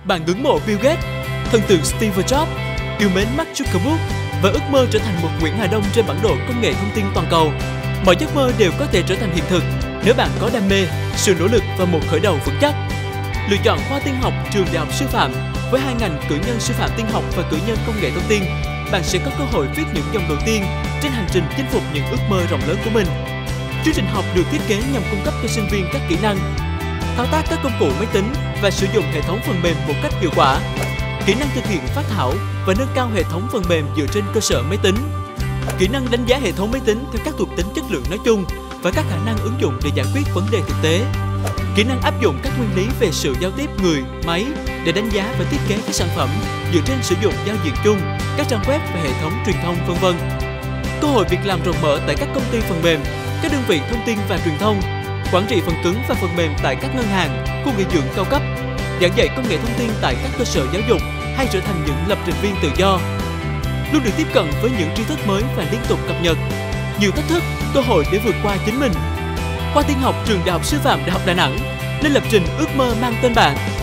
Bạn ngưỡng mộ Bill Gates, thần tượng Steve Jobs, yêu mến Mark Zuckerberg và ước mơ trở thành một Nguyễn Hà Đông trên bản đồ công nghệ thông tin toàn cầu. Mọi giấc mơ đều có thể trở thành hiện thực nếu bạn có đam mê, sự nỗ lực và một khởi đầu vững chắc. Lựa chọn khoa tin học trường Đại học Sư phạm với hai ngành cử nhân sư phạm tin học và cử nhân công nghệ thông tin, bạn sẽ có cơ hội viết những dòng đầu tiên trên hành trình chinh phục những ước mơ rộng lớn của mình. Chương trình học được thiết kế nhằm cung cấp cho sinh viên các kỹ năng thao tác các công cụ máy tính và sử dụng hệ thống phần mềm một cách hiệu quả, kỹ năng thực hiện phác thảo và nâng cao hệ thống phần mềm dựa trên cơ sở máy tính, kỹ năng đánh giá hệ thống máy tính theo các thuộc tính chất lượng nói chung và các khả năng ứng dụng để giải quyết vấn đề thực tế, kỹ năng áp dụng các nguyên lý về sự giao tiếp người, máy để đánh giá và thiết kế các sản phẩm dựa trên sử dụng giao diện chung, các trang web và hệ thống truyền thông, v.v. Cơ hội việc làm rộng mở tại các công ty phần mềm, các đơn vị thông tin và truyền thông, quản trị phần cứng và phần mềm tại các ngân hàng, khu nghỉ dưỡng cao cấp, giảng dạy công nghệ thông tin tại các cơ sở giáo dục hay trở thành những lập trình viên tự do. Luôn được tiếp cận với những tri thức mới và liên tục cập nhật. Nhiều thách thức, cơ hội để vượt qua chính mình. Khoa tin học trường Đại học Sư phạm Đại học Đà Nẵng lên lập trình ước mơ mang tên bạn.